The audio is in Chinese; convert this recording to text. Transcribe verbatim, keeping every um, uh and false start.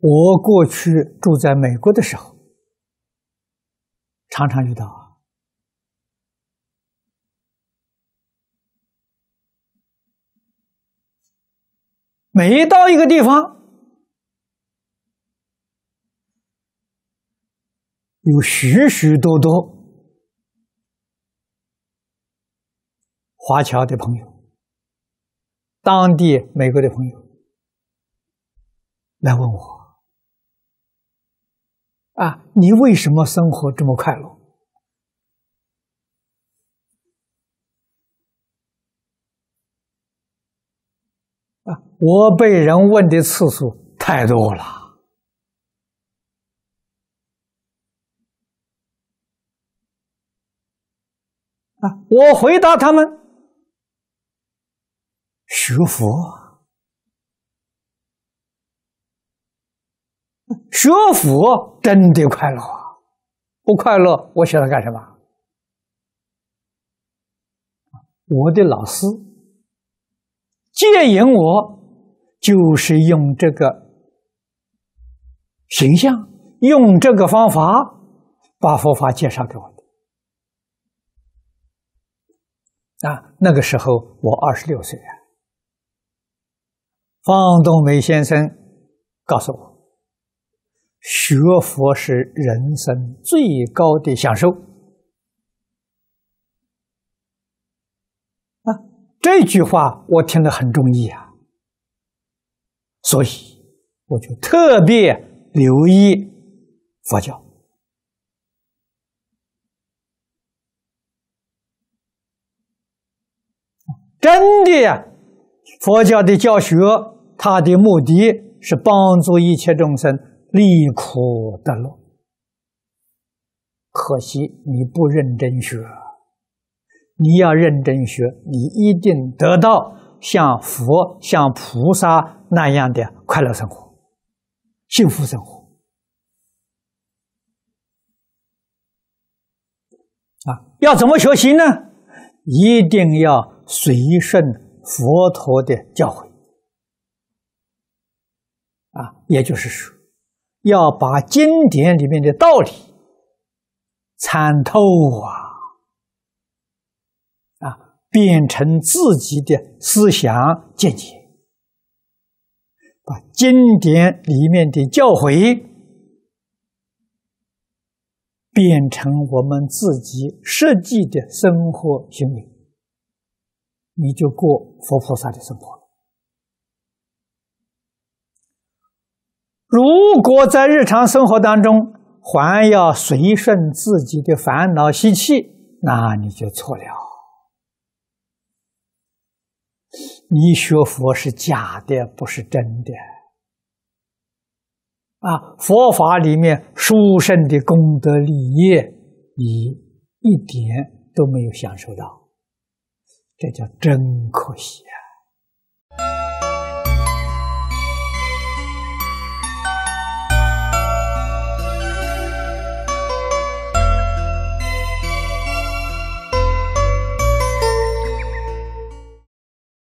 我过去住在美国的时候，常常遇到啊，每到一个地方，有许许多多华侨的朋友，当地美国的朋友来问我。 啊，你为什么生活这么快乐？啊，我被人问的次数太多了。啊，我回答他们：学佛。 学佛真的快乐啊！不快乐，我学它干什么？我的老师戒引我，就是用这个形象，用这个方法，把佛法介绍给我的。啊，那个时候我二十六岁啊。方东梅先生告诉我。 学佛是人生最高的享受啊！这句话我听得很中意啊，所以我就特别留意佛教。真的呀，佛教的教学，它的目的是帮助一切众生 离苦得乐，可惜你不认真学。你要认真学，你一定得到像佛、像菩萨那样的快乐生活、幸福生活。啊，要怎么学习呢？一定要随顺佛陀的教诲。啊，也就是说， 要把经典里面的道理参透啊，啊，变成自己的思想见解，把经典里面的教诲变成我们自己实际的生活行为，你就过佛菩萨的生活了。 如果在日常生活当中还要随顺自己的烦恼习气，那你就错了。你学佛是假的，不是真的。啊，佛法里面殊胜的功德利业，你一点都没有享受到，这叫真可惜啊！